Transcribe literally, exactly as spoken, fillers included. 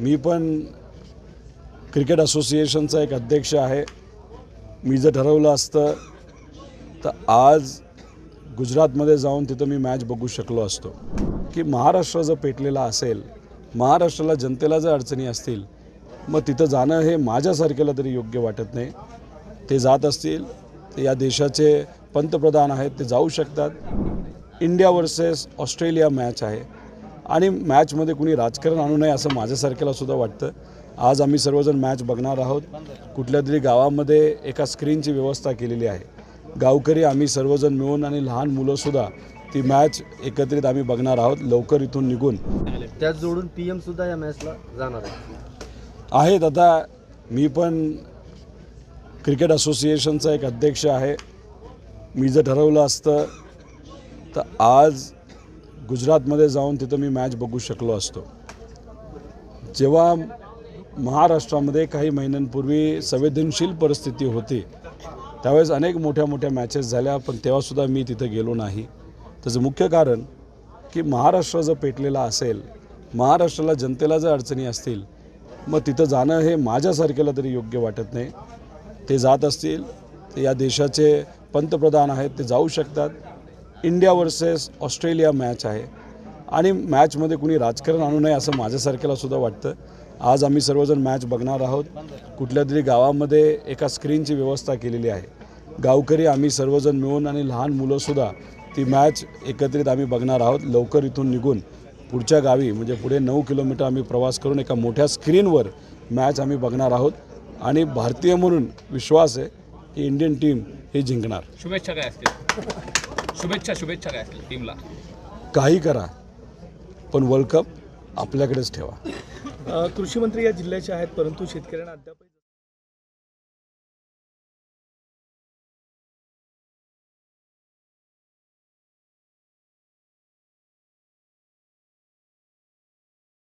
मी पण क्रिकेट असोसिएशनचा एक अध्यक्ष आहे। मी जर ठरवलं असतं तर आज गुजरातमध्ये जाऊन तिथं मी मॅच बघू शकलो असतो की महाराष्ट्र जर पेटलेला असेल, महाराष्ट्राला जनतेला जर अडचणी असतील, मग तिथं जाणं हे माझ्यासारख्याला तरी योग्य वाटत नाही। ते जात असतील तर या देशाचे पंतप्रधान आहेत, ते जाऊ शकतात। इंडिया वर्सेस ऑस्ट्रेलिया मॅच आहे आणि मॅचमध्ये कुणी राजकारण आणू नये असं माझ्यासारख्याला सुद्धा वाटतं। आज आम्ही सर्वजण मॅच बघणार आहोत। कुठल्या तरी गावामध्ये एका स्क्रीनची व्यवस्था केलेली आहे। गावकरी आम्ही सर्वजण मिळून आणि लहान मुलंसुद्धा ती मॅच एकत्रित आम्ही बघणार आहोत। लवकर इथून निघून त्याच जोडून पी एम सुद्धा या मॅचला जाणार आहे आहेत। आता मी पण क्रिकेट असोसिएशनचा एक अध्यक्ष आहे। मी जर ठरवलं असतं तर आज गुजरातमध्ये जाऊन तिथं मी मॅच बघू शकलो असतो। जेव्हा महाराष्ट्रामध्ये काही महिन्यांपूर्वी संवेदनशील परिस्थिती होती, त्यावेळेस अनेक मोठ्या मोठ्या मॅचेस झाल्या, पण तेव्हासुद्धा मी तिथं गेलो नाही। त्याचं मुख्य कारण की महाराष्ट्र जर पेटलेला असेल, महाराष्ट्राला जनतेला जर अडचणी असतील, मग तिथं जाणं हे माझ्यासारख्याला तरी योग्य वाटत नाही। ते जात असतील तर या देशाचे पंतप्रधान आहेत, ते जाऊ शकतात। इंडिया वर्सेस ऑस्ट्रेलिया मॅच आहे आणि मॅचमध्ये कुणी राजकारण आणू नये असं माझ्यासारख्याला सुद्धा वाटतं। आज आम्ही सर्वजण मॅच बघणार आहोत। कुठल्या तरी गावामध्ये एका स्क्रीनची व्यवस्था केलेली आहे। गावकरी आम्ही सर्वजण मिळून आणि लहान मुलंसुद्धा ती मॅच एकत्रित आम्ही बघणार आहोत। लवकर इथून निघून पुढच्या गावी म्हणजे पुढे नऊ किलोमीटर आम्ही प्रवास करून एका मोठ्या स्क्रीनवर मॅच आम्ही बघणार आहोत आणि भारतीय म्हणून विश्वास आहे की इंडियन टीम ही जिंकणार। शुभेच्छा काय असतील? शुभेच्छा शुभेच्छा काय असतील टीमला? काही करा, पण वर्ल्ड कप आपल्याकडेच ठेवा। कृषी मंत्री या जिल्ह्याचे आहेत, परंतु शेतकऱ्यांना अद्याप